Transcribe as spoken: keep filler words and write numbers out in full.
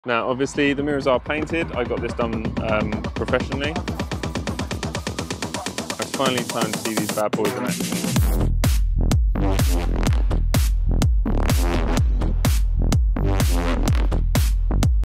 Now, obviously, the mirrors are painted. I got this done um, professionally. It's finally time to see these bad boys in action.